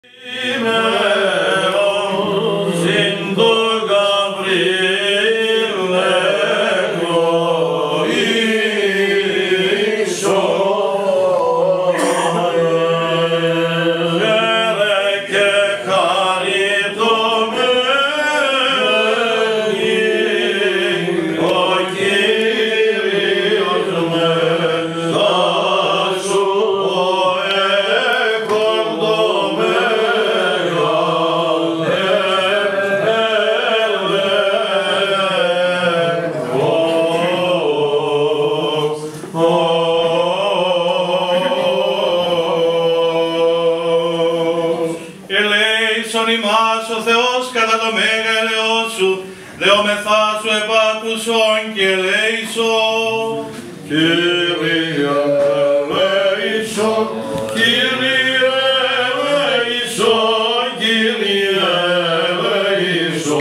Ελέησον ημάς ο Θεός κατά το μέγα ελαιός σου, δεόμεθά σου επάκουσον και ελέησον. Κύριε ελέησον, Κύριε ελέησον.